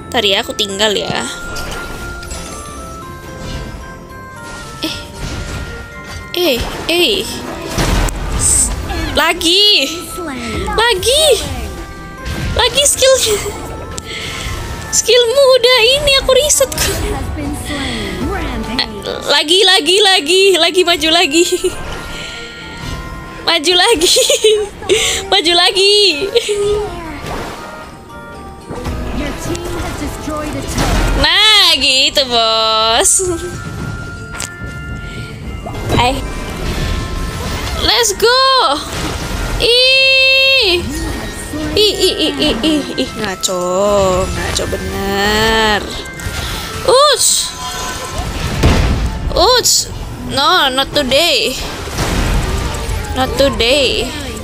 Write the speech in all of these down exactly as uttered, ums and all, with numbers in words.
Ntar ya, aku tinggal ya. Eh, eh, eh, lagi, lagi, lagi skill, skillmu udah ini aku riset. Lagi, lagi, lagi, lagi maju lagi, maju lagi, maju lagi. Nah, gitu bos. Hai, let's go. Ih, ih, ih, ih, ih, ih, ih, ngaco, ngaco bener. Uts, uts, no, not today, not today.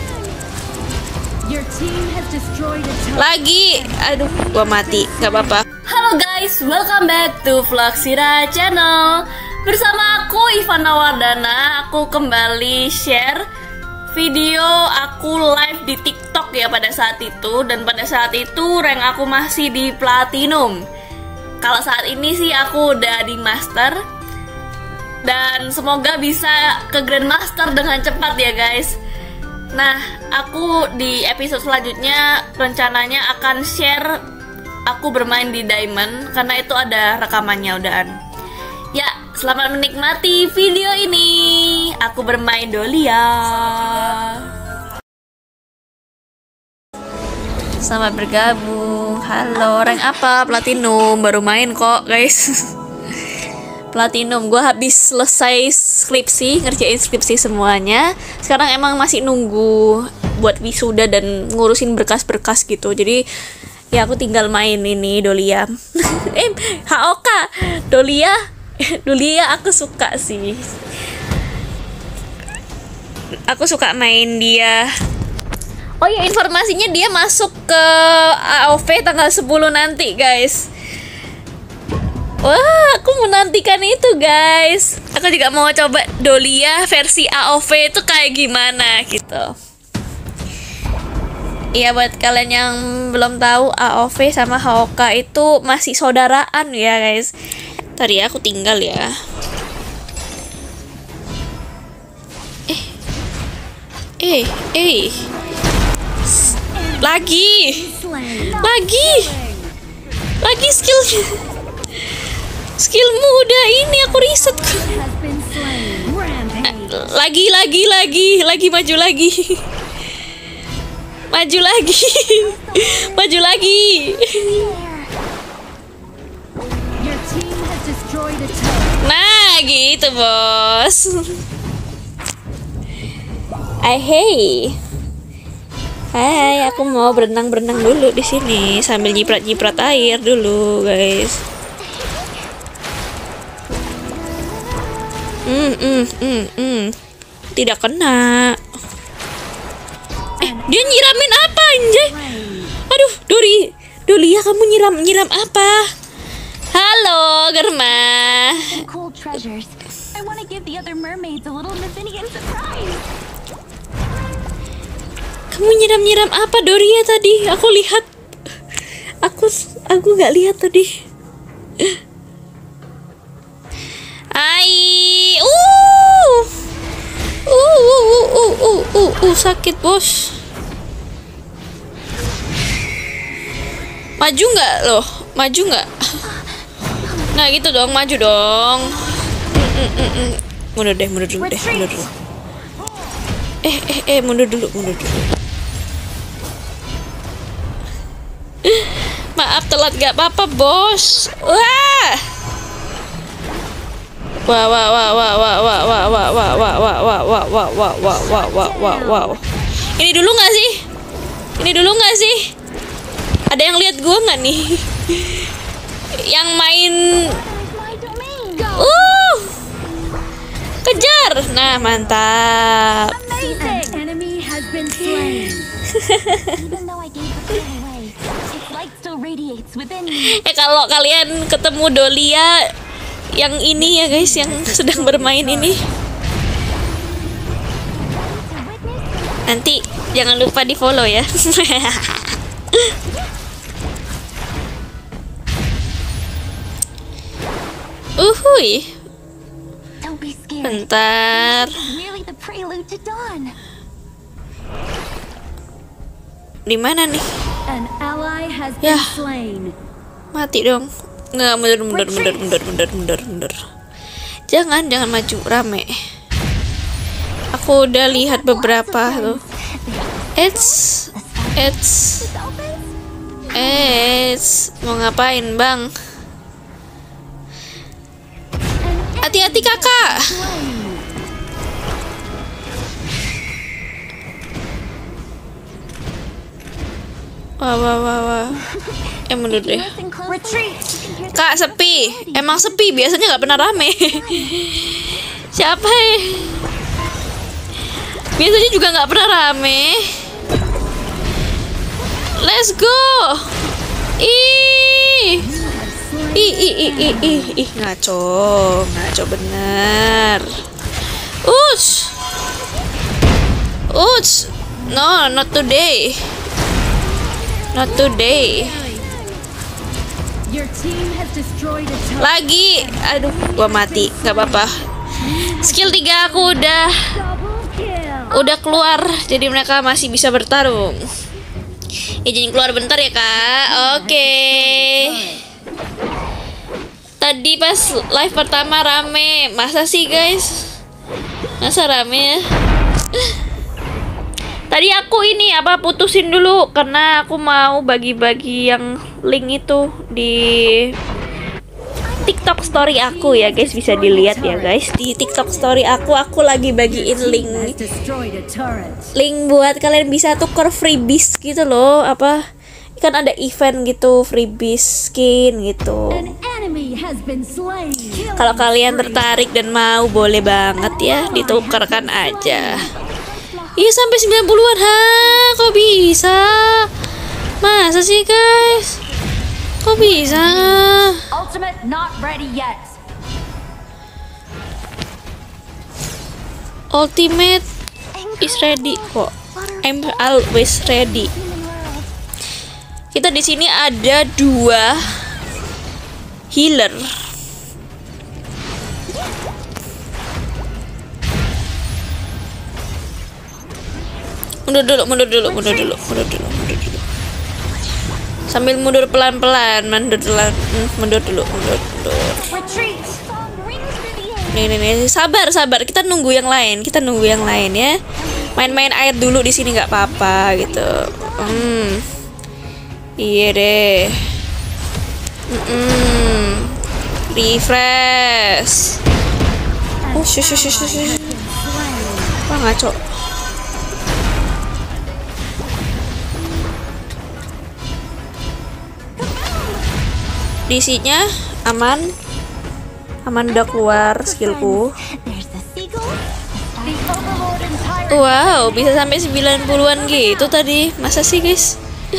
Lagi, aduh, gua mati, nggak apa-apa. Halo guys, welcome back to Vlogsira Channel. Bersama aku Ivana Wardana, aku kembali share video aku live di TikTok ya pada saat itu. Dan pada saat itu rank aku masih di Platinum. Kalau saat ini sih aku udah di Master. Dan semoga bisa ke Grandmaster dengan cepat ya guys. Nah, aku di episode selanjutnya rencananya akan share aku bermain di Diamond, karena itu ada rekamannya udahan. Ya, selamat menikmati video ini. Aku bermain Dolia. Selamat bergabung. Halo, rank apa? Platinum. Baru main kok guys. Platinum, gue habis selesai skripsi, ngerjain skripsi semuanya. Sekarang emang masih nunggu buat wisuda dan ngurusin berkas-berkas gitu. Jadi ya aku tinggal main ini Dolia. eh, H O K Dolia, Dolia aku suka sih. Aku suka main dia. Oh ya, informasinya dia masuk ke A O V tanggal sepuluh nanti guys. Wah, aku menantikan itu guys. Aku juga mau coba Dolia versi A O V itu kayak gimana gitu. Iya, buat kalian yang belum tahu, A O V sama H O K itu masih saudaraan ya guys. Ntar ya, aku tinggal ya. Eh, eh, eh, lagi, lagi, lagi skill. Skillmu udah ini aku riset. Lagi, lagi, lagi, lagi maju lagi, maju lagi, maju lagi. Nah, gitu bos. Hai, hey. Hai, aku mau berenang-berenang dulu di sini sambil nyiprat-nyiprat air dulu, guys. Hmm, hmm, hmm, hmm. Tidak kena. Eh, dia nyiramin apa anjay? Aduh, Dori, Dolia, kamu nyiram nyiram apa? Halo, Germa. Kamu nyiram-nyiram apa Doria tadi? Aku lihat. Aku aku nggak lihat tadi. Hai, uh, uh, uh, uh, uh, uh, uh, uh, sakit bos. Maju nggak loh? Maju nggak? Nah gitu dong, maju dong. Mm, mm, mm, mm. Mundur deh, mundur dulu deh, mundur dulu. Eh, eh, eh, mundur dulu, mundur dulu. Maaf telat, gak apa-apa bos. Wah. Wah, wah, wah, wah, wah, wah, wah, wah, wah, wah, wah, wah, wah, wah, wah, wah, wah, wah, wah, wah. Ini dulu nggak sih? Ini dulu nggak sih? Ada yang lihat gua nggak nih? Yang main, uh, kejar. Nah, mantap. Eh, kalau kalian ketemu Dolia yang ini ya guys, yang sedang bermain ini, nanti jangan lupa di follow ya. Hui. Don't be scared. Bentar. It's merely the prelude to dawn. Di mana nih? An ally has Ya. been slain. Mati dong. Nggak, mundur, mundur, mundur, mundur, mundur, mundur, mundur. Jangan, jangan maju, rame. Aku udah lihat beberapa tuh. It's, it's, it's. Mau ngapain, Bang? Hati-hati, Kakak. Wah, wah, wah, wah. Eh, mundur deh. Listen closely. Kak, sepi. Emang sepi, biasanya nggak pernah rame. Siapa ya? Biasanya juga nggak pernah rame. Let's go. Ih. Ih, ih, ih, ih, ih, ih, ngaco. Ngaco bener. Uts. Uts. No, not today. Not today. Your team has destroyed a turret. Lagi, aduh, gua mati, nggak apa-apa. Skill tiga aku udah Double kill. udah keluar, jadi mereka masih bisa bertarung. Izin keluar bentar ya, Kak. Oke. Tadi pas live pertama rame, masa sih, guys? Masa rame ya? Tadi aku ini apa putusin dulu karena aku mau bagi-bagi yang link itu di TikTok story aku ya, guys, bisa dilihat ya, guys. Di TikTok story aku aku lagi bagiin link Has destroyed a turret. link buat kalian bisa tuker freebies gitu loh. Apa kan ada event gitu, freebies skin gitu. An enemy has been slain. Kalau kalian tertarik dan mau, boleh banget ya, ditukarkan aja. Iya, sampai sembilan puluhan. Ha, kok bisa? Masa sih, guys? Kok bisa? Ultimate not ready yet. Ultimate is ready kok. I'm always ready. Kita di sini ada dua healer. Mundur dulu, mundur dulu, mundur dulu, mundur dulu, mundur dulu. Sambil mundur pelan-pelan, mundur pelan, mundur dulu, mundur, mundur. Retreat. Song rings through the air. Nih, nih, nih, sabar, sabar. Kita nunggu yang lain, kita nunggu yang lain ya. Main-main air dulu di sini nggak apa-apa gitu. Hmm, iya deh. Hmm, refresh. Oh, shush, shush, shush, shush. Wah, ngaco. Isinya aman, aman udah keluar skillku. There's the seagull. The overlord and tyrant. Wow, bisa sampai sembilan puluhan gitu tadi. Masa sih, guys?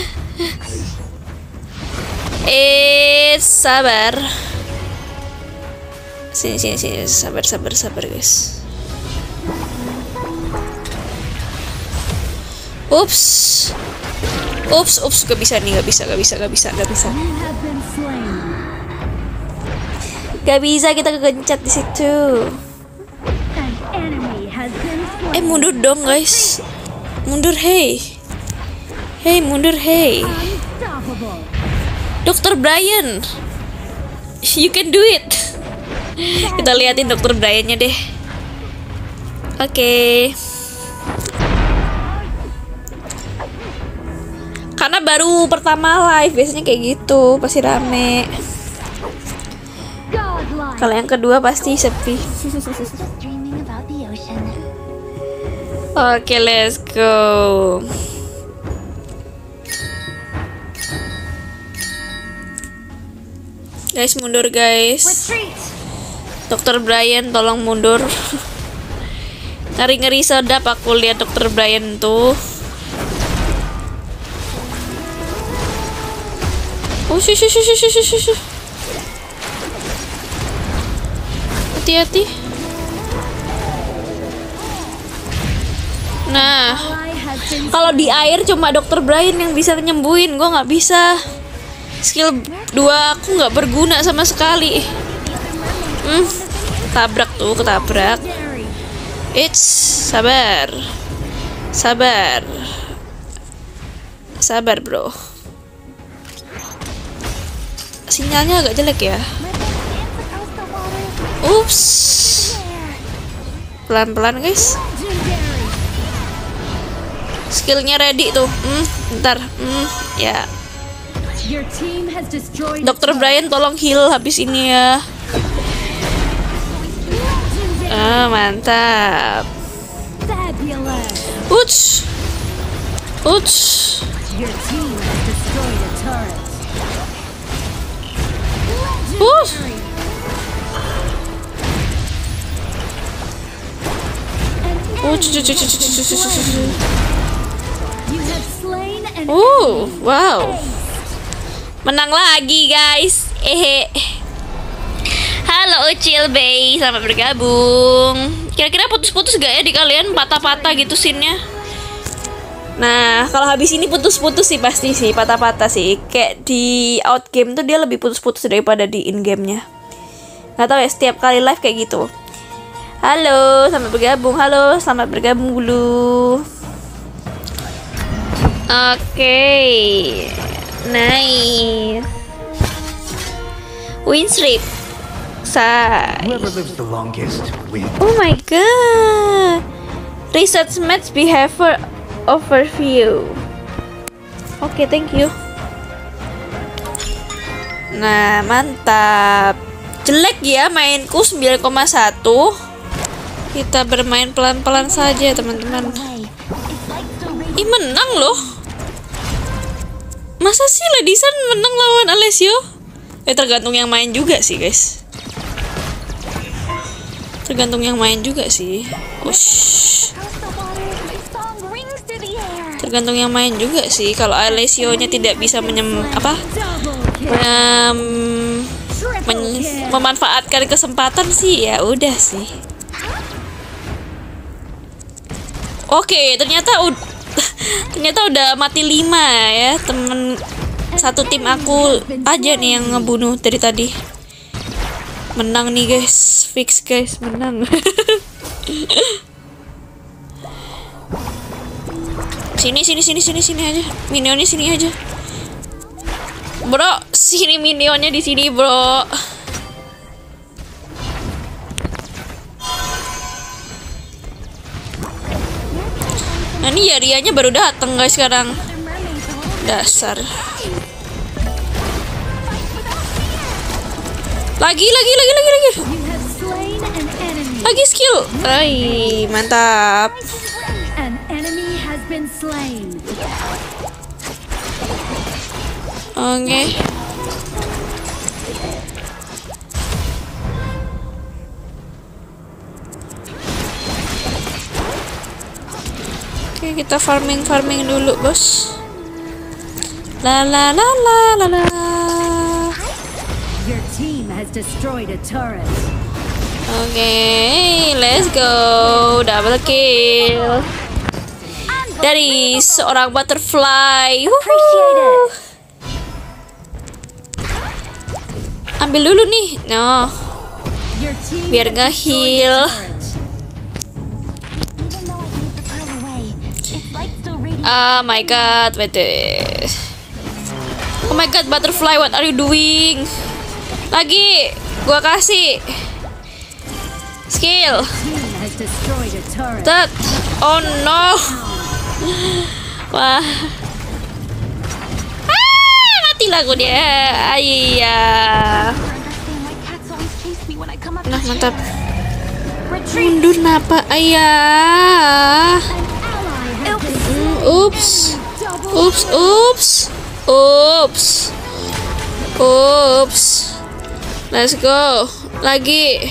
Eh, sabar. Sini, sini, sini. Sabar, sabar, sabar, guys. Ups. Ups, ups, gak bisa nih, gak bisa, gak bisa, gak bisa, gak bisa. You have been slain. Gak bisa, kita kegencet di situ. An enemy has been slain. Eh, mundur dong, guys. Mundur, hey. Hey, mundur, hey. Unstoppable. Dokter Brian, you can do it. Kita liatin Dokter Brian-nya deh. Oke. Karena baru pertama live, biasanya kayak gitu, pasti rame. Godlike. Kalau yang kedua pasti sepi. Just dreaming about the ocean. Oke, let's go. Guys, mundur, guys. Retreat. Dokter Brian, tolong mundur. Ngeri-ngeri sedap aku lihat Dokter Brian tuh. Oh, shush, shush, shush, shush, shush, shush. Hati-hati. Nah, Ally has been kalau di air cuma Dokter Brian yang bisa nyembuhin, gue nggak bisa. Skill dua aku nggak berguna sama sekali. Hmm, tabrak tuh, ketabrak. It's sabar, sabar, sabar bro. Sinyalnya agak jelek ya. Ups, pelan-pelan guys. Skillnya ready tuh. Hmm, bentar. Hmm, ya. Dokter Brian tolong heal habis ini ya. Ah, mantap. Uts. Uts. Uh. Uh, wow. Menang lagi guys. Ehe. Halo Ucil Bay, selamat bergabung. Kira-kira putus-putus gak ya di kalian, patah-patah gitu scene-nya? Nah, kalau habis ini putus-putus sih pasti sih, patah-patah sih. Kayak di out game tuh dia lebih putus-putus daripada di in game-nya. Gak tau ya, setiap kali live kayak gitu. Halo, selamat bergabung. Halo, selamat bergabung dulu. Oke, okay. Nice. Win streak. Say. Oh my god. Research match behavior overview. Oke, okay, thank you. Nah, mantap. Jelek ya mainku sembilan koma satu. Kita bermain pelan-pelan saja, teman-teman. Ih, menang loh. Masa sih Ladisan menang lawan Alessio? Eh, tergantung yang main juga sih, guys. Tergantung yang main juga sih. Ush. Tergantung yang main juga sih. Kalau Alessio-nya tidak bisa menyem apa? Mem, men, memanfaatkan kesempatan sih, ya udah sih. Oke, ternyata udah ternyata udah mati lima ya, temen satu tim aku aja nih yang ngebunuh dari tadi. Menang nih guys, fix guys, menang. Sini sini sini sini sini aja, minionnya sini aja. Bro, sini minionnya di sini, bro. Nah, ini Yarianya baru datang guys sekarang. Dasar. Lagi lagi lagi lagi lagi. Lagi skill. Hai, mantap. Oke. Okay. Oke, kita farming farming dulu, bos. La la la la la la. Your team has destroyed a turret. Oke, okay, let's go, double kill dari seorang butterfly. Uhuh. Ambil dulu nih, no, biar nggak heal. Oh my god, wait. Oh my god, butterfly, what are you doing? Lagi, gua kasih skill. That, oh no. Wah. Ah, mati lagu dia. Ayah. Nah, mantap. Mundur napa, ayah. Oops, oops, oops, oops, oops. Let's go. Lagi.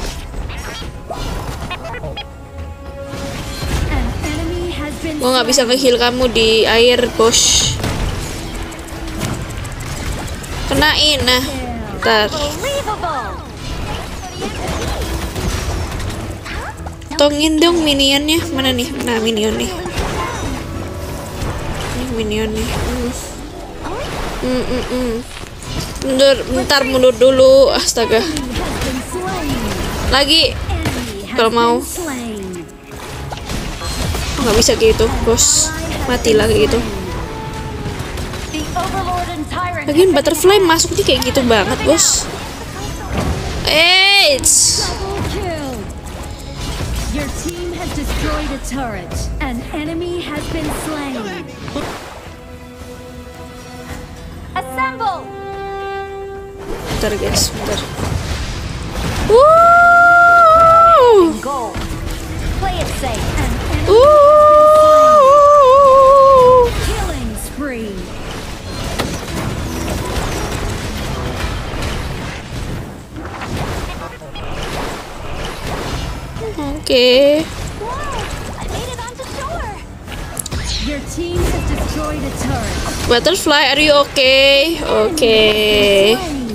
Gue nggak bisa nge-heal kamu di air, bos. Kenain, nah. Ntar. Tongin dong minionnya. Mana nih? Nah, minion nih. Minion nih. Mm. Mm, mm, mm. Bentar, bentar mundur dulu. Astaga. Lagi. Enemy has Kalau mau. been slain. Oh, nggak bisa gitu, bos. Mati lah kayak gitu. The Overlord and Tyrant. Lagian butterfly masuknya kayak gitu banget, bos. Eits. Double kill. Your team has destroyed a turret. An enemy has been slain. Assemble. Bentar guys, bentar. Woo! Go. Play it safe. An enemy Woo! killing spree. Oke. I made it onto shore. Your team has destroyed a turret. Butterfly, are you okay? Oke. Slain.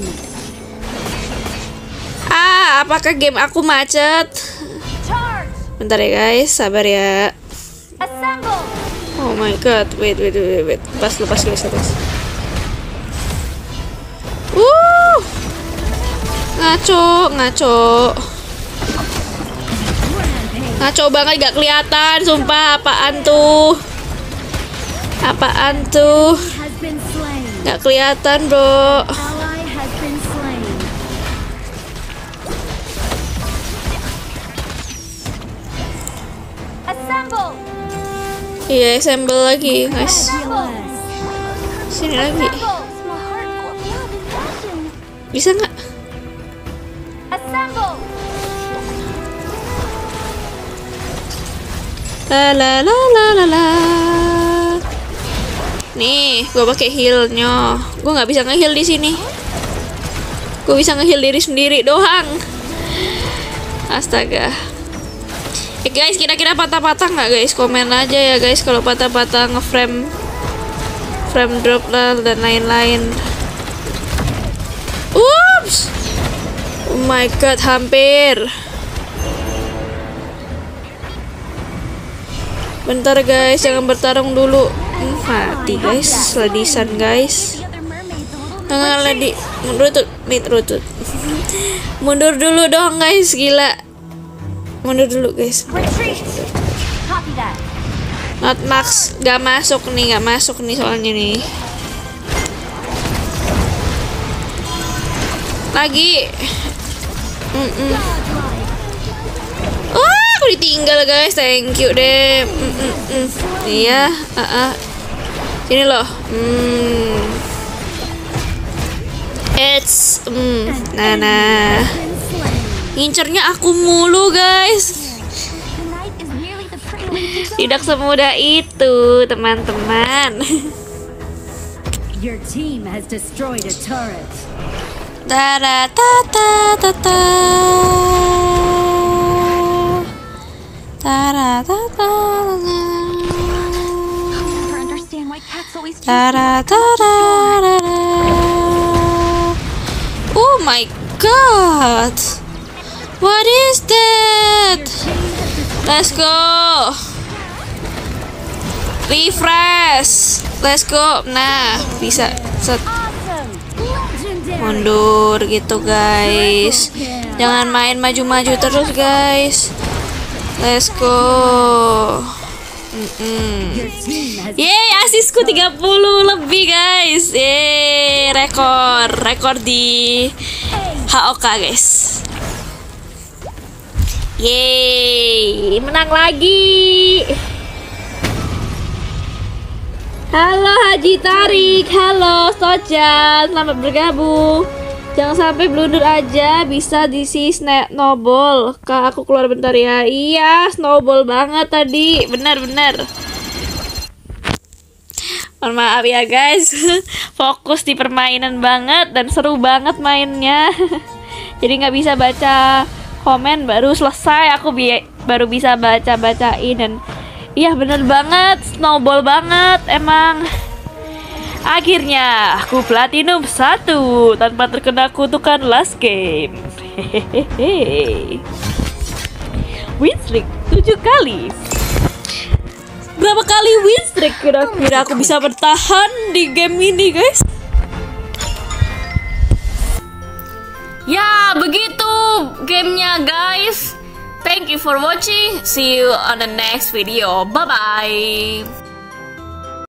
Ah, apakah game aku macet? Charge. Bentar ya guys, sabar ya. Assemble. Oh my god, wait, wait, wait, wait. Lepas, lepas guys, lepas. Wuh, ngaco, ngaco, Rampage. ngaco banget, gak kelihatan, sumpah. Apaan tuh? Apaan tuh? Has been slain. Gak kelihatan, bro. Ally has been slain. Assemble. Iya, assemble lagi, guys. Fabulous. Sini lagi. Assemble. My heart will blood and passion. Bisa nggak? Assemble. La la la la la la. Nih, gue pakai healnya. Gue nggak bisa nge-heal di sini. Gue bisa nge-heal diri sendiri doang. Astaga. Eh guys, kira-kira patah-patah nggak guys? Komen aja ya guys kalau patah-patah nge-frame, frame drop lah dan lain-lain. Ups. Oh my god, hampir. Bentar guys, jangan bertarung dulu. Hmm, mati guys, ladisan guys. The other mermaids a little. Jangan ladi, mundur tuh, mid rutut. Mundur dulu dong guys, gila. Mundur dulu guys. Retreat. Copy that. Not max, gak masuk nih, gak masuk nih soalnya nih. Lagi. Mm -mm. Wah, aku ditinggal guys, thank you deh. Mm -mm -mm. Iya, uh -uh. Sini loh. Hmm. It's, mm. nah nah. Been slain. Ngincernya aku mulu guys. Tonight is merely the prelude to Tidak semudah itu teman-teman. Your team has destroyed a turret. Tara ta ta ta ta. Tara ta ta ta. never understand why cats always choose Tara ta ta ta ta. Oh my god. What is that? Let's go. Refresh. Let's go. Nah, bisa set. awesome. Legendary. Mundur gitu guys. Jangan main maju-maju terus guys. Let's go. Mm-mm. Your team has Yeay, asisku tiga puluh lebih guys. Yeay, rekor. Rekor di H O K guys. Yeay, menang lagi. Halo Haji Tarik, halo Sojan, selamat bergabung. Jangan sampai blunder aja, bisa diisi snowball. Kak, aku keluar bentar ya. Iya, snowball banget tadi, benar-benar. Mohon maaf ya guys, fokus di permainan banget dan seru banget mainnya. Jadi nggak bisa baca komen, baru selesai aku bi baru bisa baca-bacain. Dan iya bener banget, snowball banget emang. Akhirnya aku platinum satu tanpa terkena kutukan last game. Hehehe. Win streak tujuh kali. Berapa kali win streak kira-kira aku bisa bertahan di game ini guys? Ya, begitu gamenya guys. Thank you for watching. See you on the next video. Bye bye.